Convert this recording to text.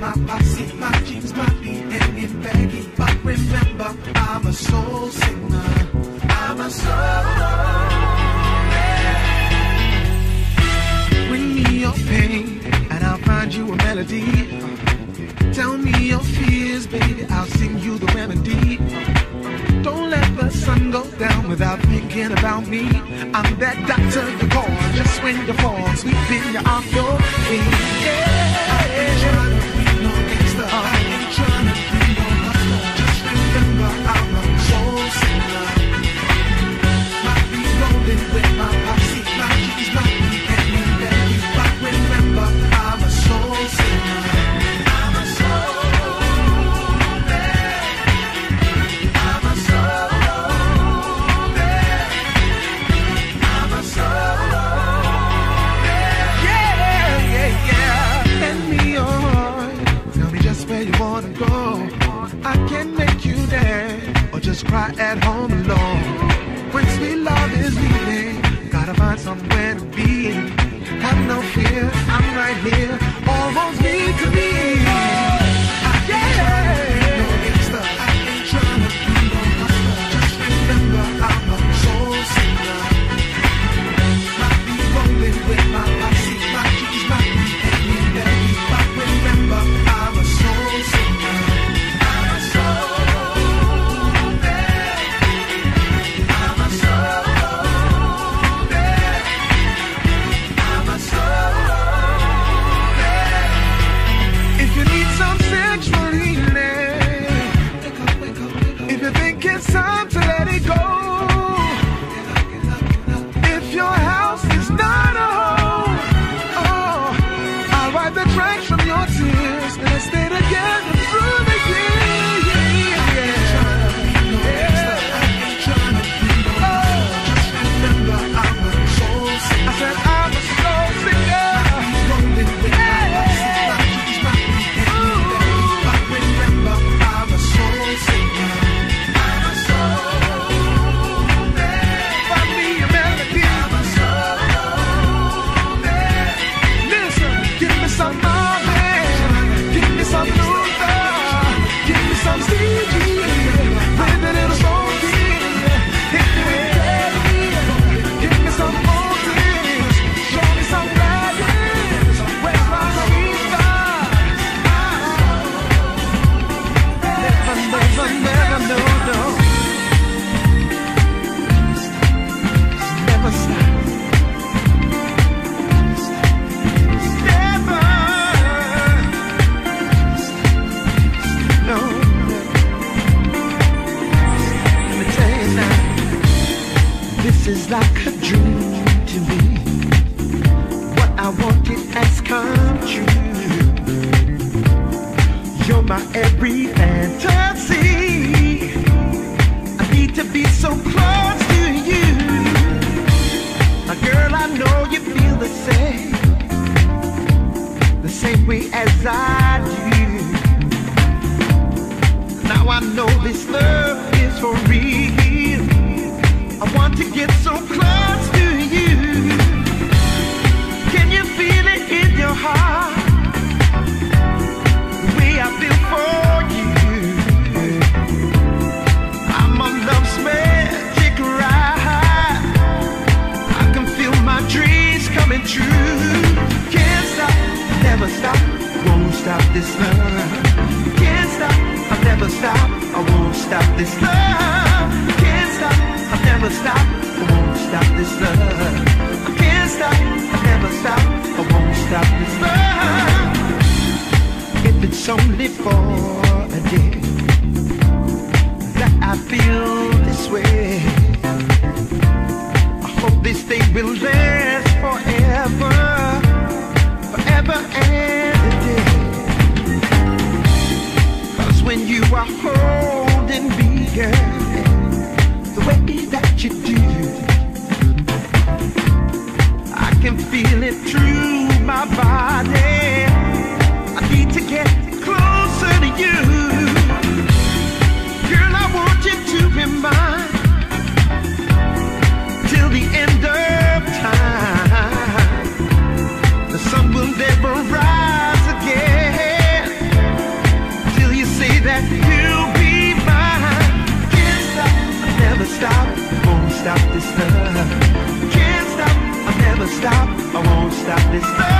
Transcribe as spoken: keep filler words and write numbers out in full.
my posse. My jeans might be hanging baggy, but remember, I'm a soul singer. I'm a soul. Bring me your pain, and I'll find you a melody. Tell me your fears, baby, I'll sing you the remedy. Don't let the sun go down without thinking about me. I'm that doctor you call just when you fall, sweeping you off your feet. Yeah, I ain't trying to be no gangster. I ain't trying to be no hustler. Just remember, I'm a soul singer. Might be rolling with my posse. My jeans might be hanging baggy, but remember, I'm a soul singer. I'm a soul. Where you wanna go, I can make you dance, or just cry at home alone. When sweet love is leaving, gotta find somewhere to be. Have no fear, I'm right here, almost need to be. I ain't trying to be no gangster, I ain't trying to be no hustler. Just remember, I'm a soul singer. Might be rolling with my posse, my jeans might be hanging baggy, but remember, I'm a soul singer. I'm a soul man. I'm a soul man. I'm a soul man. If you need some sexual healing, if you think it's time to let it go, if your house is not a home, oh, I'll wipe the tracks from your tears. Let's stay together through the years. Yeah, yeah. I ain't trying to be no hustler. Just remember, I'm a soul singer. I said I'm a soul singer. Rolling with my posse. My jeans might be hanging baggy, but remember, I'm a soul singer. I'm a soul man. Find me a melody. I'm a soul man. Listen, give me some Marvin, give me some Luther, give me some Stevie, with a little funky. Hit me with Daddy, give me some Moses, show me some Gladys. Where's my Aretha? Never, never, never, no, no. Never stop. Never. No. Let me tell you now, this is like a dream to me. What I wanted has come true. You're my every fantasy. I need to be so close to you. Now, girl, I know you feel the same, the same way as I do. Now I know this love is for real. I want to get so close to you. Can you feel it in your heart? The way I feel for you. I'm on love's magic ride. I can feel my dreams coming true. Can't stop, never stop, won't stop this love. Can't stop, I'll never stop, I won't stop this love. Can't stop, I'll never stop, I won't stop this love. I can't stop, I'll never stop, I won't stop this love. If it's only for a day that I feel this way, I hope this day will last forever, forever and a day. When you are holding me, girl, the way that you do, I can feel it through my body. I need to get closer to you. Girl, I want you to be mine till the end of time. The sun will never rise again. stop this.